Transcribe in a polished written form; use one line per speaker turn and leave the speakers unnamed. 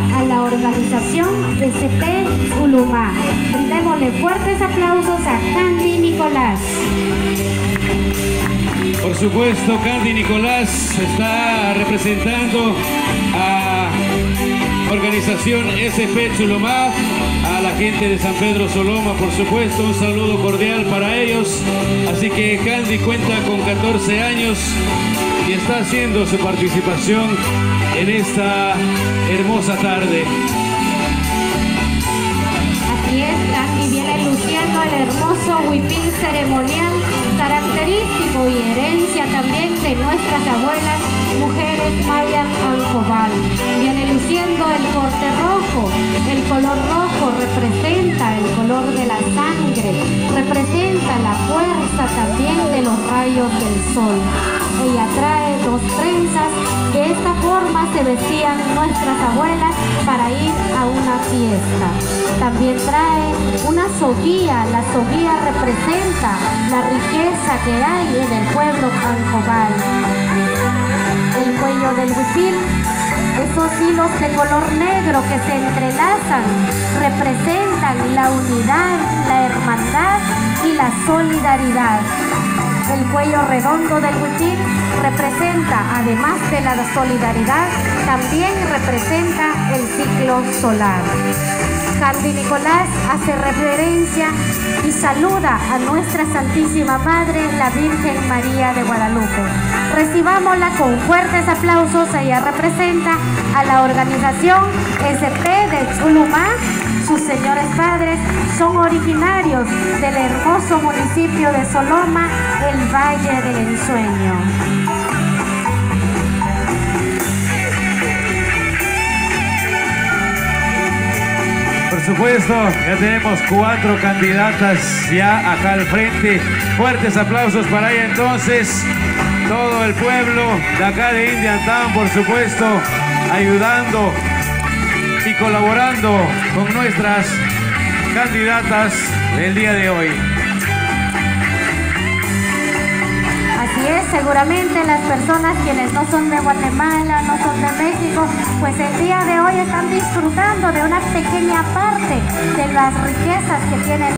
a la organización SP Ulumá. Démosle fuertes aplausos a Candy Nicolás.
Por supuesto, Candy Nicolás está representando a organización SP Chulumá, a la gente de San Pedro Soloma, por supuesto, un saludo cordial para ellos. Así que Candy cuenta con 14 años y está haciendo su participación en esta hermosa tarde.
Así es, Candy viene luciendo el hermoso huipil ceremonial, característico y herencia también de nuestras abuelas, mujeres mayas Ancobal. Viene luciendo el corte rojo. El color rojo representa el color de la sangre, representa la fuerza también de los rayos del sol. Ella trae 2 trenzas, de esta forma se vestían nuestras abuelas para ir a una fiesta. También trae una soguía. La soguía representa la riqueza que hay en el pueblo Ancobal. El cuello del huipil, esos hilos de color negro que se entrelazan, representan la unidad, la hermandad y la solidaridad. El cuello redondo del huipil representa, además de la solidaridad, también representa el ciclo solar. Candy Nicolás hace referencia y saluda a nuestra Santísima Madre, la Virgen María de Guadalupe. Recibámosla con fuertes aplausos. Ella representa a la organización SP de Chulumá. Sus señores padres son originarios del hermoso municipio de Soloma, el Valle del Ensueño.
Por supuesto, ya tenemos 4 candidatas ya acá al frente. Fuertes aplausos para ella entonces. Todo el pueblo de acá de Indian Town, por supuesto, ayudando y colaborando con nuestras candidatas del día de hoy.
Así es, seguramente las personas quienes no son de Guatemala, no son de México, pues el día de hoy están disfrutando de una pequeña parte de las riquezas que tiene